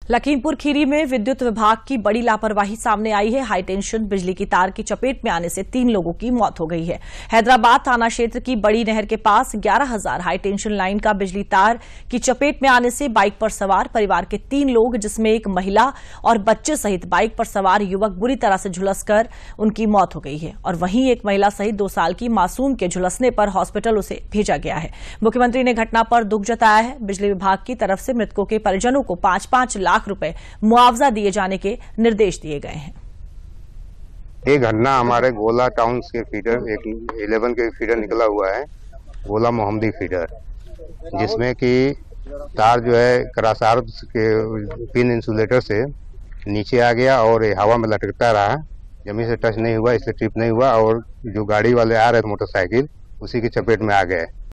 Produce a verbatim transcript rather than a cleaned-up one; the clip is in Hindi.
लखीमपुर खीरी में विद्युत विभाग की बड़ी लापरवाही सामने आई है। हाई टेंशन बिजली की तार की चपेट में आने से तीन लोगों की मौत हो गई है। हैदराबाद थाना क्षेत्र की बड़ी नहर के पास ग्यारह हज़ार हाई टेंशन लाइन का बिजली तार की चपेट में आने से बाइक पर सवार परिवार के तीन लोग, जिसमें एक महिला और बच्चे सहित बाइक पर सवार युवक बुरी तरह से झुलसकर उनकी मौत हो गई है और वहीं एक महिला सहित दो साल की मासूम के झुलसने पर हॉस्पिटल उसे भेजा गया है। मुख्यमंत्री ने घटना पर दुख जताया है। बिजली विभाग की तरफ से मृतकों के परिजनों को पांच पांच लाख रुपए मुआवजा दिए जाने के निर्देश दिए गए हैं। ये घटना हमारे गोला टाउन के फीडर एक इलेवन के फीडर निकला हुआ है, गोला मोहम्मदी फीडर, जिसमें कि तार जो है करासार के पिन इंसुलेटर से नीचे आ गया और ये हवा में लटकता रहा। जमीन से टच नहीं हुआ, इससे ट्रिप नहीं हुआ और जो गाड़ी वाले आ रहे थे मोटरसाइकिल, उसी की चपेट में आ गए।